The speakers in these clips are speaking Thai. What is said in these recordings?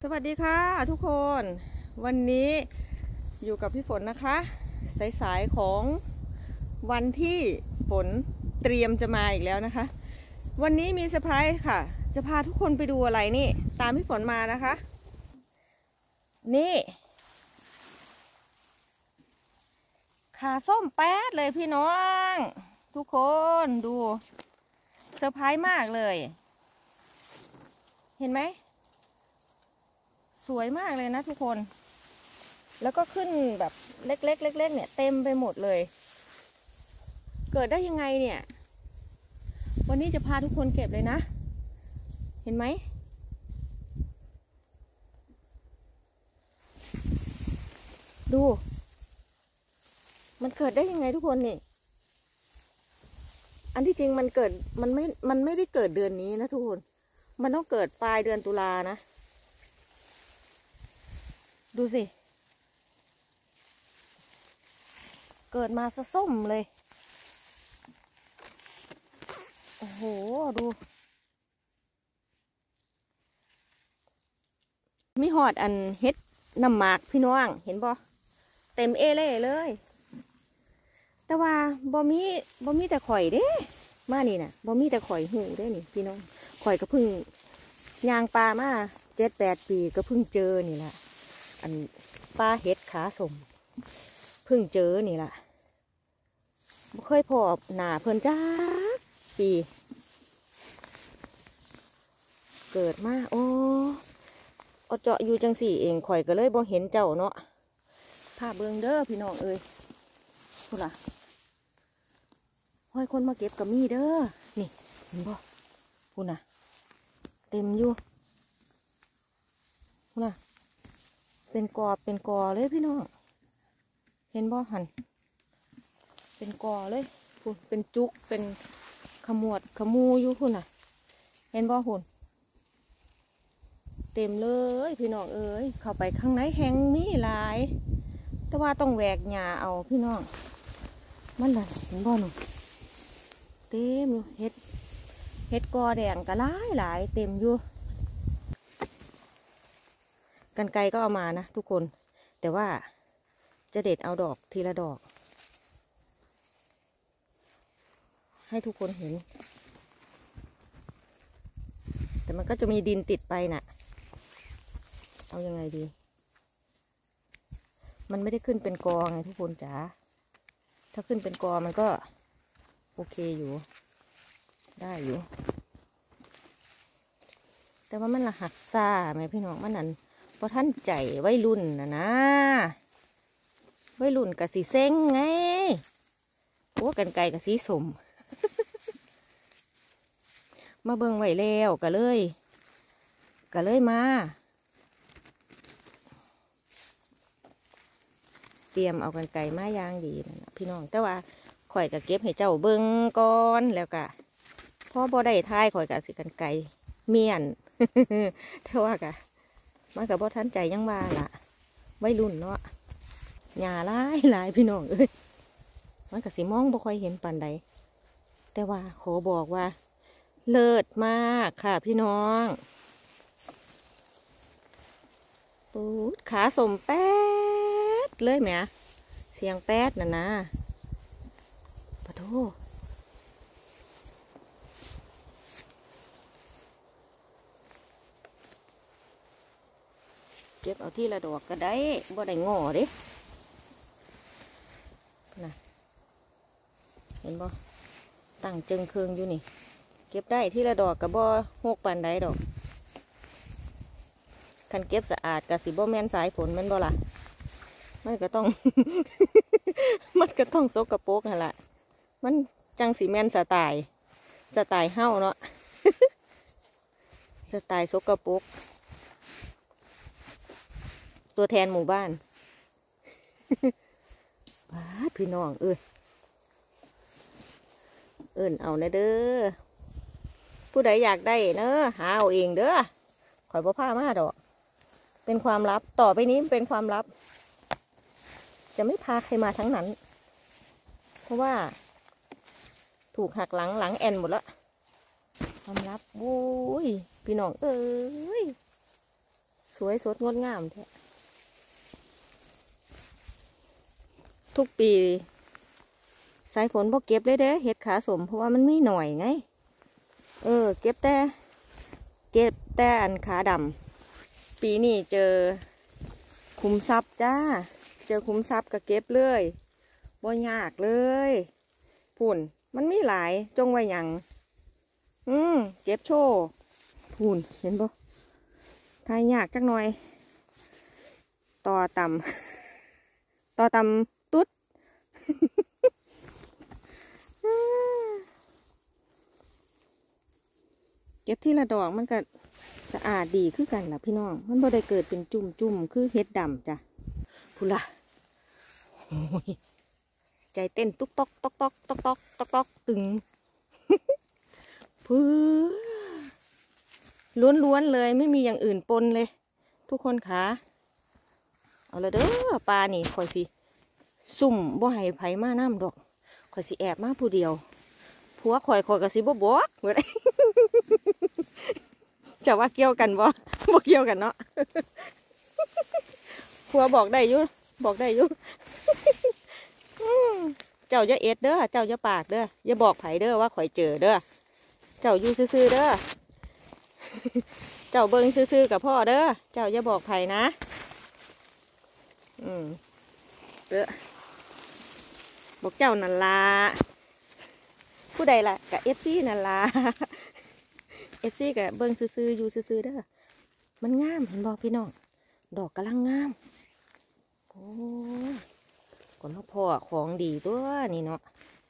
สวัสดีค่ะทุกคนวันนี้อยู่กับพี่ฝนนะคะสายๆของวันที่ฝนเตรียมจะมาอีกแล้วนะคะวันนี้มีเซอร์ไพรส์ค่ะจะพาทุกคนไปดูอะไรนี่ตามพี่ฝนมานะคะนี่ขาส้มแป๊ดเลยพี่น้องทุกคนดูเซอร์ไพรส์มากเลยเห็นไหมสวยมากเลยนะทุกคนแล้วก็ขึ้นแบบเล็กๆเล็กๆเนี่ยเต็มไปหมดเลยเกิดได้ยังไงเนี่ยวันนี้จะพาทุกคนเก็บเลยนะเห็นไหมดูมันเกิดได้ยังไงทุกคนนี่อันที่จริงมันเกิดมันไม่ได้เกิดเดือนนี้นะทุกคนมันต้องเกิดปลายเดือนตุลานะดูสิเกิดมาซะส้มเลยโอ้โหดูมีหอดอันเฮ็ดน้ำหมากพี่น้องเห็นบ่เต็มเอเล่เลยแต่ว่าบ่มีแต่ข่อยเด้มานี่น่ะบ่มีแต่ข่อยหูเด้นี่พี่น้องข่อยก็เพิ่งย่างปลามา7-8 ปีก็เพิ่งเจอนี่แหละอันปลาเฮ็ดขาสมเพิ่งเจอนี่แหละบ่เคยพอหน้าเพิ่นจ้าปีเกิดมาโอ้เอาเจาะอยู่จังสี่เองข่อยก็เลยบ่เห็นเจ้าเนาะพาเบิ่งเด้อพี่น้องเอ้ยพูดล่ะห้อยคนมาเก็บกับมีเด้อนี่เห็นบ่พูดน่ะเต็มอยู่พูดน่ะเป็นกอเลยพี่น้องเห็นบ่หันเป็นกอเลยพูดเป็นจุกเป็นขมวดขมูอยู่พูดน่ะเห็นบ่พูดเต็มเลยพี่น้องเอ้ยเข้าไปข้างในแห้งมีหลายแต่ว่าต้องแหวกหญ้าเอาพี่น้องมันน่ะเห็นบ่หนูเต็มอยู่เห็ดกอแดงก็หลายเต็มอยู่กรรไกรก็เอามานะทุกคนแต่ว่าจะเด็ดเอาดอกทีละดอกให้ทุกคนเห็นแต่มันก็จะมีดินติดไปน่ะเอายังไงดีมันไม่ได้ขึ้นเป็นกอไงทุกคนจ๋าถ้าขึ้นเป็นกอมันก็โอเคอยู่ได้อยู่แต่ว่ามันละหักซ่าไหมพี่น้องมันนั่นเพราะท่านใจวัยรุ่นนะวัยรุ่นกับสีเซ้งไงโอ้กันไก่กับสีสม มาเบิ่งไว้แล้วก็เลยมาเตรียมเอากันไก่มาย่างดีนะพี่น้องแต่ว่าข่อยก็เก็บให้เจ้าเบิ่งก่อนแล้วก็พอบ่ได้ทายข่อยก็สิกันไก่เมียน แต่ว่ากะมันกับบ่ทันใจยังว่าล่ะวัยรุ่นเนาะหญ้าหลายพี่น้องเอ้ยมันก็สิมองบ่ค่อยเห็นปานใดแต่ว่าขอบอกว่าเลิศมากค่ะพี่น้องปูดขาสมแป๊ดเลยแหมเสียงแป๊ดนะปะโถเก็บเอาที่ละดอกก็ได้บ่ได้งอเด้น่ะเห็นบ่ตั้งจึงเคืองอยู่นี่เก็บได้ที่ละดอกกับบ่หกปานใดดอกคันเก็บสะอาดกับสิบ่แม่นสายฝนมันบ่ล่ะมันก็ต้อง มันก็ต้องสกปรกนั่นแหละมันจังสีแม่นสไตล์เฮ้าเนาะ สไตล์สกปรกตัวแทนหมู่บ้าน ว้าพี่น้องเอิ้นเอานะเด้อผู้ใดอยากได้เนอะหาเอาเองเด้อข่อยบ่พามาดอกเป็นความลับต่อไปนี้เป็นความลับจะไม่พาใครมาทั้งนั้นเพราะว่าถูกหักหลังแอนหมดแล้วความลับโว้ยพี่น้องเอ้ยสวยสดงดงามแท้ทุกปีสายฝนบ่เก็บเลยเด้เห็ดขาสมเพราะว่ามันไม่หน่อยไงเก็บแต่อันขาดำปีนี้เจอขุมทรัพย์จ้าเจอขุมทรัพย์ก็เก็บเลยบ่ยากเลยฝุ่นมันมีหลายจงไว้หยังเก็บโชว์ฝุ่นเห็นบ่ทายยากจักหน่อยต่อต่ำตุ๊ด เก็บที่ละดอกมันก็สะอาดดีคือกันล่ะพี่น้องมันบ่ได้เกิดเป็นจุ่มคือเห็ดดำจ้ะพูล่ะใจเต้นตุ๊กตอกตอกตอกตอกตอกตอกตอกตึงพื้ล้วนเลยไม่มีอย่างอื่นปนเลยทุกคนคะเอาละเด้อปลานี่คอยสิซุ่มบ่ให้ไผมาน้ำดอกคอยสิแอบมาผู้เดียวผัวคอยก็สิบ่บอกเหมือนจะว่าเกี่ยวกันบ่เกี่ยวกันเนาะผัวบอกได้อยู่เจ้าอย่าเอ็ดเด้อเจ้าอย่าปากเด้ออย่าบอกไผเด้อว่าข่อยเจอเด้อเจ้าอยู่ซื่อๆเด้อเจ้าเบิ่งซื่อๆกับพ่อเด้อเจ้าอย่าบอกไผนะเด้อบอกเจ้านั่นล่ะผู้ใดล่ะกับFCนั่นล่ะFCกับเบิ่งซื่อๆอยู่ซื่อๆเด้อมันงามเห็นบ่พี่น้องดอกกำลังงามโอ้ก่อนพ่อของดีตัวนี่เนาะ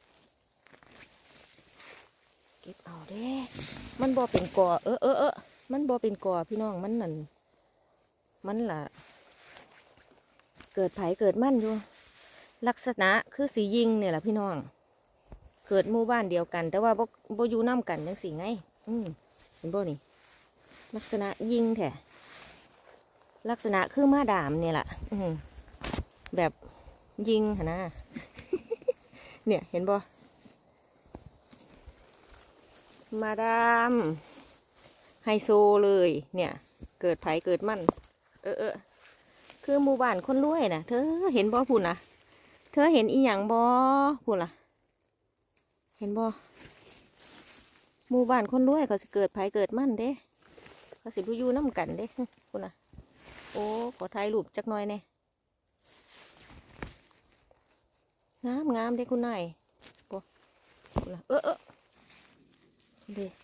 เก็บเอาเด้มันบ่เป็นกอมันบ่เป็นกอพี่น้องมันนั่นมันล่ะเกิดไผเกิดมั่นอยู่ลักษณะคือสียิงเนี่ยแหละพี่น้องเกิดหมู่บ้านเดียวกันแต่ว่าบ่อยู่น้ำกันยังสีไงเห็นบ่นี่ลักษณะยิงแท้ลักษณะคือมาดามเนี่ยแหละแบบยิงหนะ เนี่ยเห็นบ่มาดามไฮโซเลยเนี่ยเกิดไผเกิดมั่นคือหมู่บ้านคนรวยนะเธอเห็นบ่พูนนะเธอเห็นอีหยังบ่พูนล่ะเห็นบ่หมู่บ้านคนรวยเขาจะเกิดไผเกิดมั่นเด้เขาสิผู้อยู่น้ำกันเด้พูนนะโอ้ขอถ่ายรูปจักหน่อยเนี่ยงามเด้คุณนายบ่พูนล่ะเด้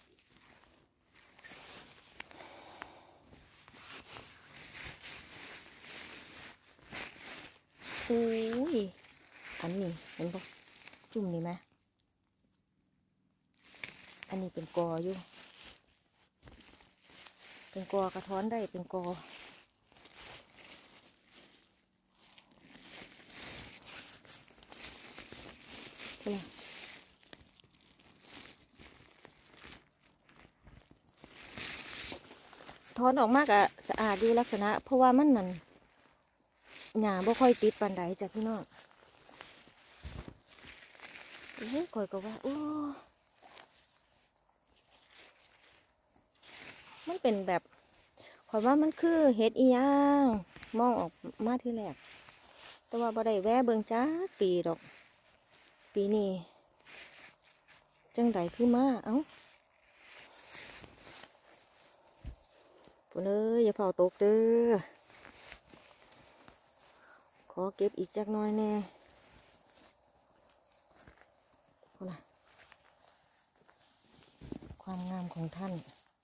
โอ้ยอันนี้เห็นปะจุ่มนี่ไหมอันนี้เป็นกออยู่เป็นกอกระท้อนได้เป็นกอท้อนออกมากอะสะอาดดีลักษณะเพราะว่ามันนั่นหญ้าบ่ค่อยติดปานใดจ้ะพี่น้องคอยก็ว่าโอ้มันเป็นแบบคอยว่ามันคือเห็ดอีหยังมองออกมาที่แรกแต่ว่าบ่ได้แวะเบิ่งจ้าปีดอกปีนี้จังไดคือมาเอ้าปุ่นเอ้ยอย่าเฝ้าตกเด้อขอเก็บอีกจักน้อยแน่ความงามของท่าน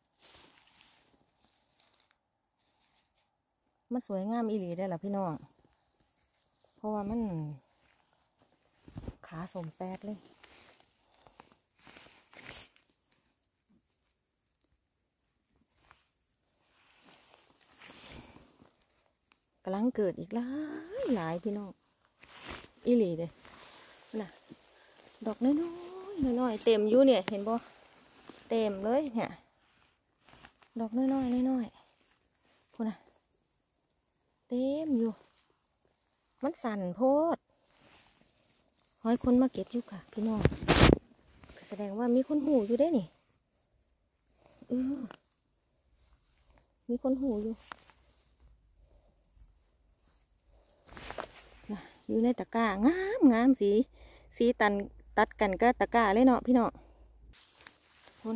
มันสวยงามอีหลีได้ล่ะพี่น้องเพราะว่ามันขาสมแปดเลยกำลังเกิดอีกหลายพี่น้องอีหลีเลยน่ะดอกน้อยเต็มอยู่เนี่ยเห็นบ่เต็มเลยเนี่ยดอกน้อยพูดนะเต็มอยู่มันสั่นโพดห้อยคนมาเก็บอยู่ค่ะพี่น้องแสดงว่ามีคนหูอยู่ได้นี่มีคนหูอยู่อยู่ในตะกร้างามงามสีตัดกันก็ตะกร้าเลยเนาะพี่เนาะคน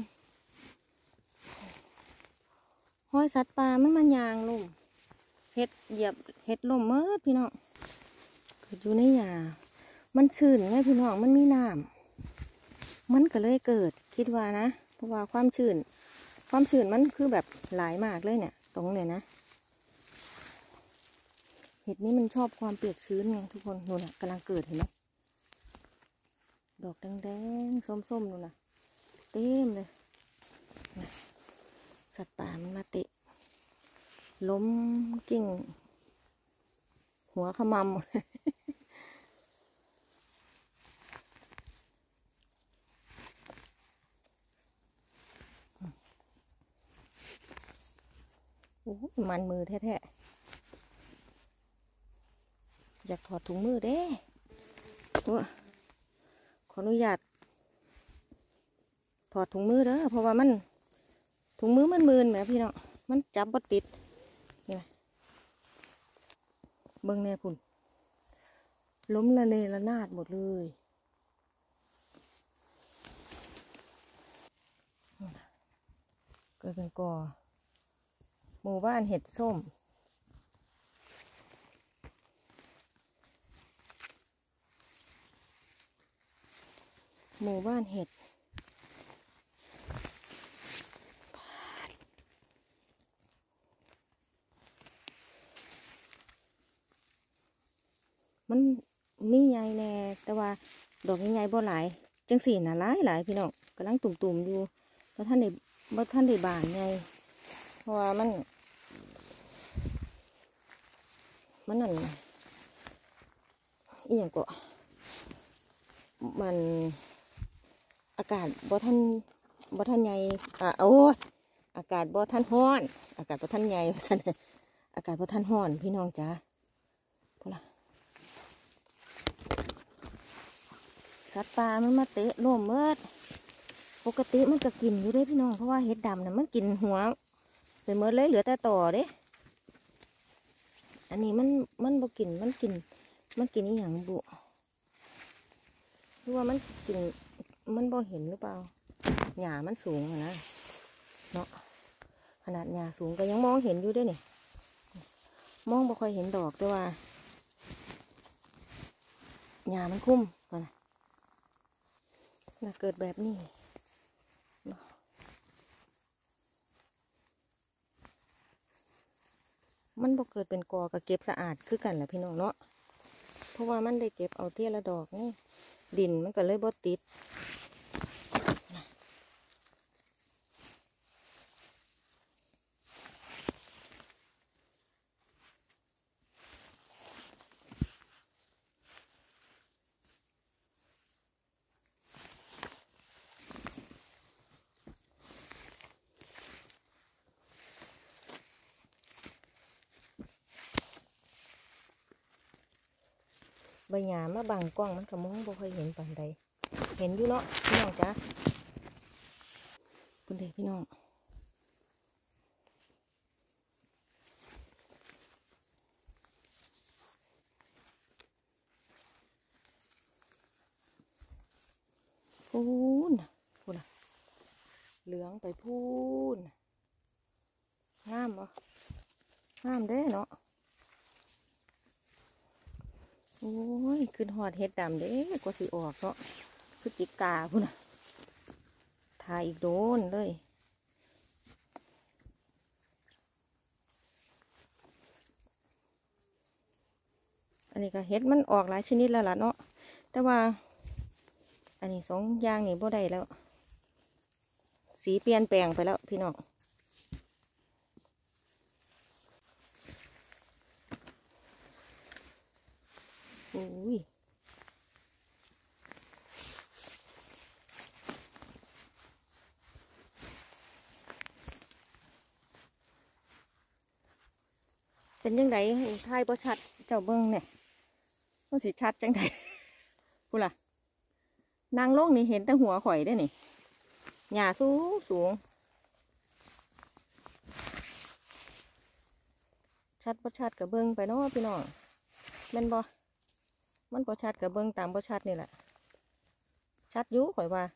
ห้อยสัตว์ป่ามันยางลมเห็ดเหยียบเห็ดลมเมื่อพี่น้องเกิดอยู่ในหญ้ามันชื้นไงพี่น้องมันมีน้ำมันก็เลยเกิดคิดว่านะเพราะว่าความชื้นมันคือแบบหลายมากเลยเนี่ยตรงเนี่ยนะเห็ดนี้มันชอบความเปียกชื้นไงทุกคนนู่นน่ะกำลังเกิดเห็นไหมดอกแดงๆส้มๆนู่นน่ะเต็มเลยสัตว์ป่ามันมาเตะล้มกิ่งหัวขมำหมดโอ้มันมือแท้ๆอยากถอดถุงมือเด้ขออนุญาตถอดถุงมือเด้อเพราะว่ามันถุงมือมันมืนแหมพี่น้องมันจับบ่ติดนี่นะเบิ่งแน่พุ่นล้มละเนระนาดหมดเลยเกิดเป็นกอหมู่บ้านเห็ดส้มหมู่บ้านเห็ดมันมีใหญ่แน่แต่ว่าดอกใหญ่บ่หลายจังสี่น่ะหลายพี่น้องกำลังตุ่มๆอยู่บ่ท่านได้บานไงเพราะว่ามันนั่นอีหยังก็มันอากาศบ่ท่านใหญ่โอ้ยอากาศบ่ท่านร้อนอากาศบ่ท่านใหญ่ซั่นอากาศบ่ท่านร้อนพี่น้องจ๋าพุ่นล่ะสัตว์ป่ามันมาเตะร่วมเมื่อปกติมันก็กินอยู่เด้พี่น้องเพราะว่าเห็ดดำน่ะมันกินหัวไปเมื่อเลยเหลือแต่ต่อเด้อันนี้มันบ่กินมันกินอีหยังบุหรือว่ามันกินมันบ่เห็นหรือเปล่าหญ้ามันสูงนะเนาะขนาดหญ้าสูงก็ยังมองเห็นอยู่ด้วยนี่มองบ่ค่อยเห็นดอกด้วยว่าหญ้ามันคุ้มนะเกิดแบบนี้มันบ่เกิดเป็นกอกับเก็บสะอาดคือกันแหละพี่น้องเนาะเพราะว่ามันได้เก็บเอาเที่ยละดอกนี่ดินมันก็เลยบ่ติดใบหญ้ามาบังกล้องมันก็มองบ่ค่อยเห็นปานใดเห็นอยู่เนาะพี่น้องจ้าคุณเด็กพี่น้องพูนเหลืองไปพูนงามบ่งามเด้เนาะโอ้ยขึ้นหอดเห็ดดำเด้กว่าสิออกเนาะคือจิกาพุ่นทาอีกโดนเลยอันนี้ก็เห็ดมันออกหลายชนิดแล้วล่ะเนาะแต่ว่าอันนี้2 อย่างนี่บ่ได้แล้วสีเปลี่ยนแปลงไปแล้วพี่น้องโอ้ยเป็นยังไงทายบ่ชัดเจ้าเบิ้งเนี่ยว่าสิชัดจังไดกูล่ะนางลงนี่เห็นแต่หัวข่อยได้นี่หญ้าสูงชัดบ่ชัดกับเบิ้งไปเนาะพี่น้องแม่นบ่มันบ่ชัดกับเบิ่งตามบ่ชัดนี่แหละชัดอยู่ข่อยว่า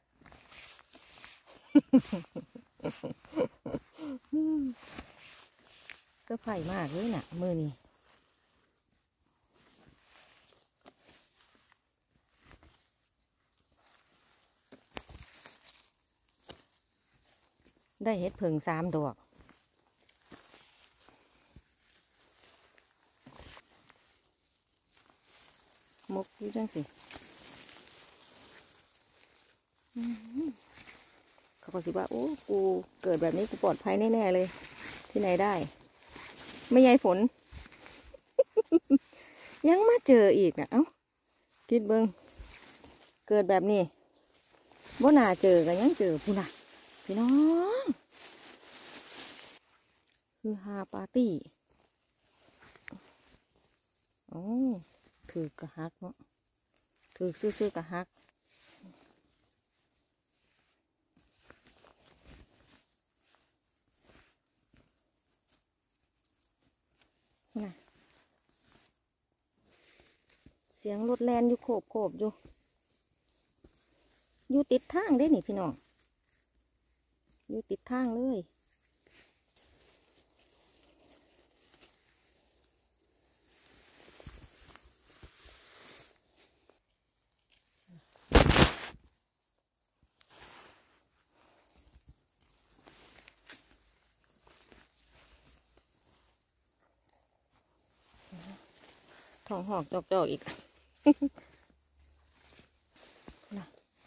เสื้อผ้ามากเลยน่ะมือนี้ได้เห็ดเผิง3 ดอกมุกอยู่จังสิเขาก็สิว่าโอ้กูเกิดแบบนี้กูปลอดภัยแน่ๆเลยที่ไหนได้ไม่ยายฝน ยังมาเจออีกนะเอ้าคิดเบิ้งเกิดแบบนี้บ่น่าเจอกันยังเจอพูน่ะพี่น้องคือฮาปาร์ตี้อ๋อถือกระหักเนาะถือซื้อกระหักน่ะเสียงรถแล่นอยู่โคบอยู่ติดทางได้นี่พี่น้องอยู่ติดทางเลยท้องหอกจอกอีกนะ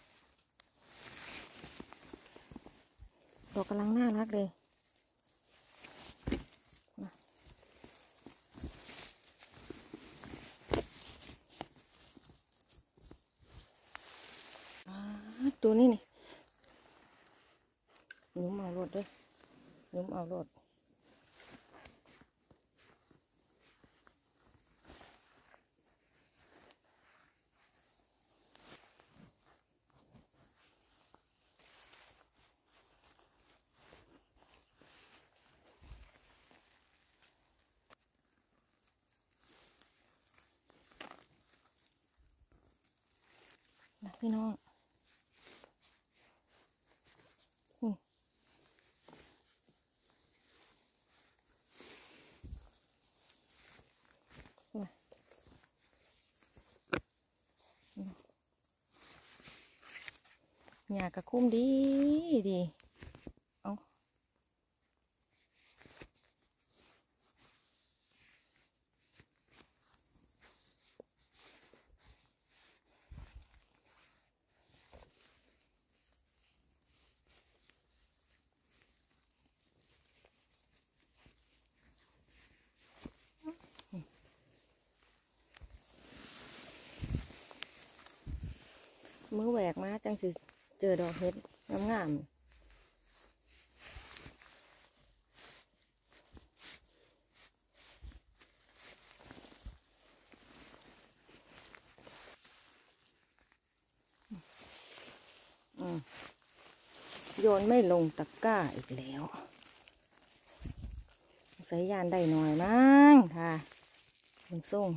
ดอกกำลังน่ารักเลยนะตัวนี้นี่ยุ้มเอารถด้วยยุ้มเอารถนะพี่น้องหญ้ากระคุ้มดีเอามือแหวกมาจังสิเจอดอกเห็ดงามโยนไม่ลงตะกร้าอีกแล้วสายยานได้หน่อยมั้งค่ะลุงส่ง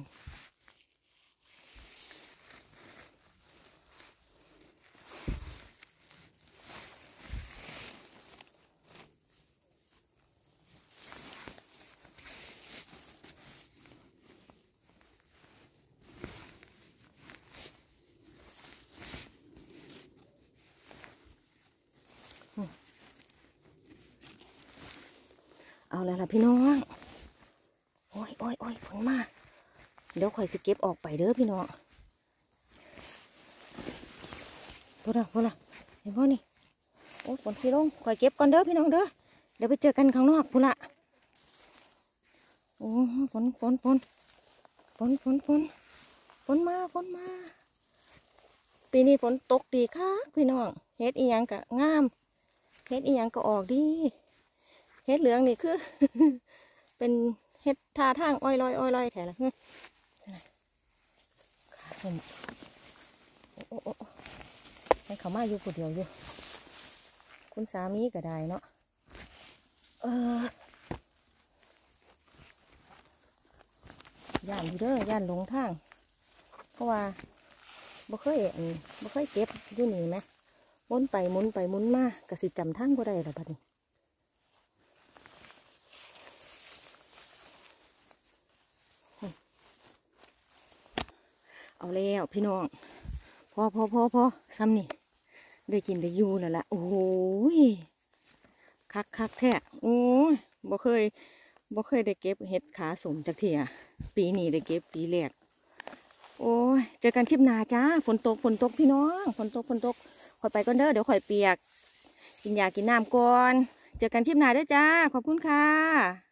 เอาแล้วล่ะพี่น้องโอ้ยฝนมาเดี๋ยวข่อยสเก็บออกไปเด้อพี่น้องพูดละเห็นพ่อนี่โอ้ฝนที่ลงข่อยเก็บก่อนเด้อพี่น้องเด้อเดี๋ยวไปเจอกันข้างนอกพูดละโอ้ฝนมาปีนี้ฝนตกดีค่ะพี่น้องเฮ็ดอีหยังกะงามเฮ็ดอีหยังก็ออกดีเฮ็ดเหลืองนี่คือ เป็นเฮ็ดท่าทางอ้อยลอยแถวละขาส้มโอ้ให้เขามาอยู่คนเดียวอยู่คุณสามีก็ได้เนาะย่านอยู่เด้อย่านหลงทางเพราะว่าบ่เคยเก็บอยู่นี่ไหมหมุนไปหมุนไปหมุนมากระสิจำทางบ่ได้แล้วบัดนี้เอาแล้วพี่น้องพอซ้ำนี่ได้กินได้อยู่แล้วล่ะโอ้ยคักแท้โอ้ยบ่เคยได้เก็บเห็ดขาสมจากเถี่ยปีนี้ได้เก็บปีแรกโอ้ยเจอกันคลิปหน้าจ้าฝนตกพี่น้องฝนตกข่อยไปก่อนเด้อเดี๋ยวข่อยเปียกกินยากินน้ำก่อนเจอกันคลิปหน้าเด้อจ้าขอบคุณค่ะ